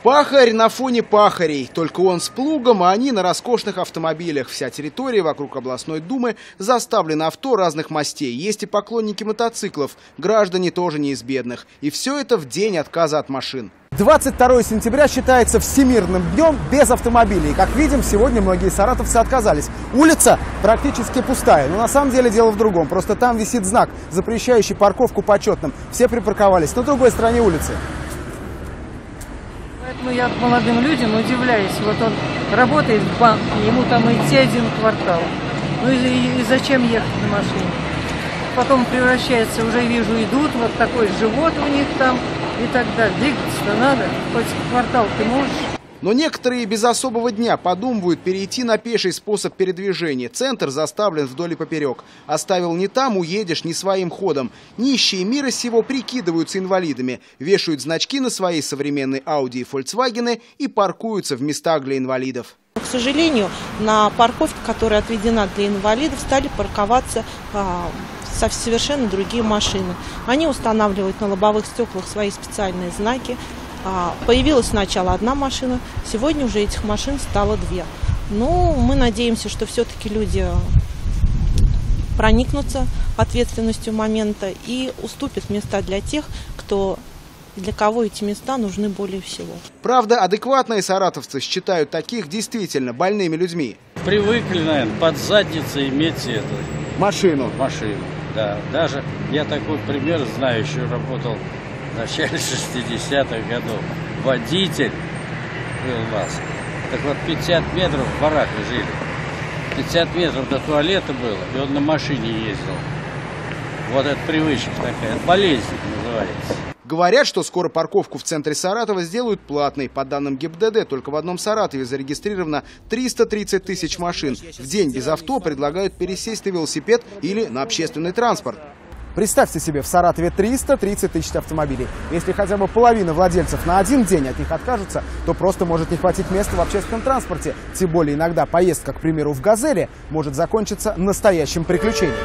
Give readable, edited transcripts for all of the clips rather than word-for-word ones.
Пахарь на фоне пахарей. Только он с плугом, а они на роскошных автомобилях. Вся территория вокруг областной думы заставлена авто разных мастей. Есть и поклонники мотоциклов. Граждане тоже не из бедных. И все это в день отказа от машин. 22 сентября считается всемирным днем без автомобилей. Как видим, сегодня многие саратовцы отказались. Улица практически пустая. Но на самом деле дело в другом. Просто там висит знак, запрещающий парковку почетным. Все припарковались на другой стороне улицы. Поэтому я молодым людям удивляюсь. Вот он работает в банке, ему там идти 1 квартал. Ну и зачем ехать на машине? Потом превращается, уже вижу, идут, вот такой живот у них там и так далее. Двигаться-то надо, хоть квартал ты можешь. Но некоторые без особого дня подумывают перейти на пеший способ передвижения. Центр заставлен вдоль и поперек. Оставил не там, уедешь не своим ходом. Нищие мира сего прикидываются инвалидами, вешают значки на свои современные Ауди и Фольксвагены и паркуются в местах для инвалидов. К сожалению, на парковке, которая отведена для инвалидов, стали парковаться совершенно другие машины. Они устанавливают на лобовых стеклах свои специальные знаки. Появилась сначала одна машина, сегодня уже этих машин стало 2. Ну, мы надеемся, что все-таки люди проникнутся ответственностью момента и уступят места для тех, для кого эти места нужны более всего. Правда, адекватные саратовцы считают таких действительно больными людьми. Привыкли, наверное, под задницей иметь эту Машину, да. Даже я такой пример знаю, еще работал в начале 60-х годов. Водитель был у нас. Так вот, 50 метров в бараке жили. 50 метров до туалета было, и он на машине ездил. Вот это привычка такая, болезнь называется. Говорят, что скоро парковку в центре Саратова сделают платной. По данным ГИБДД, только в одном Саратове зарегистрировано 330 тысяч машин. В день без авто предлагают пересесть на велосипед или на общественный транспорт. Представьте себе, в Саратове 330 тысяч автомобилей. Если хотя бы половина владельцев на один день от них откажутся, то просто может не хватить места в общественном транспорте. Тем более иногда поездка, к примеру, в «Газели» может закончиться настоящим приключением.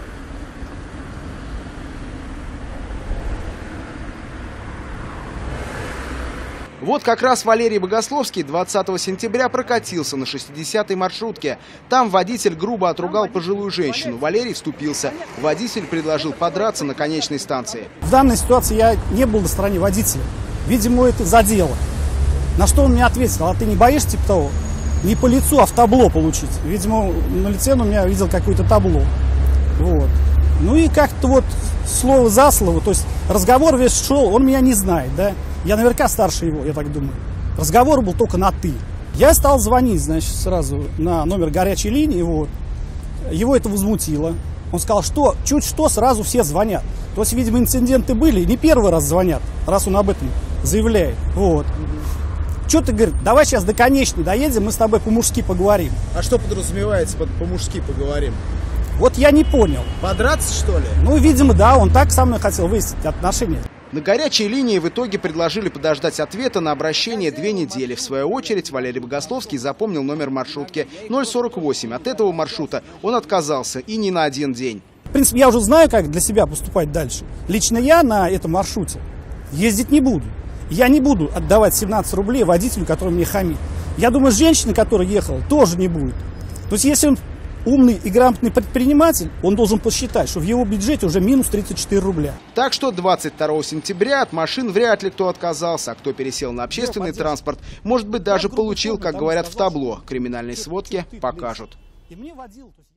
Вот как раз Валерий Богословский 20 сентября прокатился на 60-й маршрутке. Там водитель грубо отругал пожилую женщину. Валерий вступился. Водитель предложил подраться на конечной станции. В данной ситуации я не был на стороне водителя. Видимо, это задело. На что он мне ответил: а ты не боишься, типа того, не по лицу, а в табло получить? Видимо, на лице он у меня видел какое-то табло. Вот. Ну и как-то вот слово за слово, то есть разговор весь шел, он меня не знает, да? Я наверняка старше его, я так думаю. Разговор был только на «ты». Я стал звонить, значит, сразу на номер горячей линии, вот. Его это возмутило. Он сказал, что чуть что сразу все звонят. То есть, видимо, инциденты были, не первый раз звонят, раз он об этом заявляет. Вот. Что ты, говорит, давай сейчас до конечной доедем, мы с тобой по-мужски поговорим. А что подразумевается под «по-мужски поговорим»? Вот я не понял. Подраться, что ли? Ну, видимо, да, он так со мной хотел выяснить отношения. На горячей линии в итоге предложили подождать ответа на обращение 2 недели. В свою очередь Валерий Богословский запомнил номер маршрутки 048. От этого маршрута он отказался и не на 1 день. В принципе, я уже знаю, как для себя поступать дальше. Лично я на этом маршруте ездить не буду. Я не буду отдавать 17 рублей водителю, который мне хамит. Я думаю, женщина, которая ехала, тоже не будет. То есть, если он умный и грамотный предприниматель, он должен посчитать, что в его бюджете уже минус 34 рубля. Так что 22 сентября от машин вряд ли кто отказался, а кто пересел на общественный транспорт, может быть, даже получил, как говорят в табло. Криминальные сводки покажут.